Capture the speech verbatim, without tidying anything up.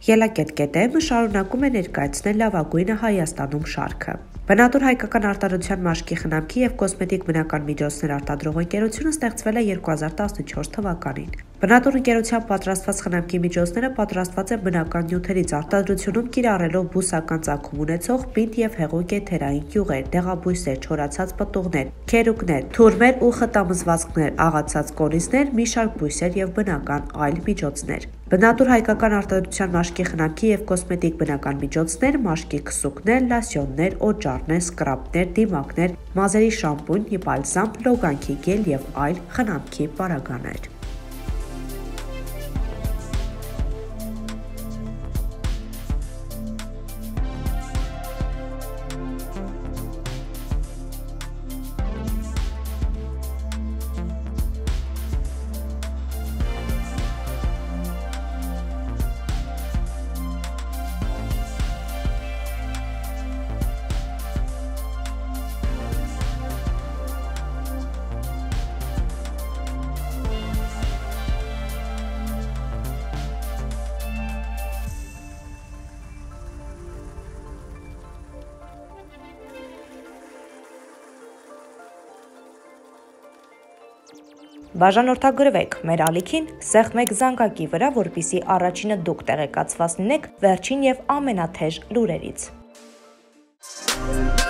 Ելակետ կետեմը շարունակում է ներկայացնել լավագույնը Հայաստանում շարքը։ Բնատուր հայկական արտադրության մաշկի խնամքի և կոսմետիկ բնական միջոցներ արտադրող ընկերությունը ստեղծվել է երկու հազար տասնչորս թվականին։ Բնատուր ընկերությամբ պատրաստված խնամքի միջոցները պատրաստված են բնական նյութերից, արտադրությունում կիրառելով բուսական ծագում ունեցող պինդ և հեղուկ եթերային յուղեր, դեղաբույսեր, չորացած պտուղներ, քերուկներ, թուրմեր ու խտամզվածքներ, աղացած կորիզներ, մի շարք բույսեր և բնական այլ միջոցներ։ Բնատուր հայկական արտադրության մաշկի խնամքի և կոսմետիկ բնական միջոցներ, մաշկի քսուկներ, լասյոններ, օջառներ, սկրաբներ, դիմակներ, մազերի շամպունь, բալզամ, լոգանքի գել և այլ խնամքի պարագաներ։ Բաժանորդագրվեք մեր ալիքին սեղմեք զանգակի վրա, որպեսզի առաջինը դուք տեղեկացված լինեք վերջին և ամենաթեժ լուրերից։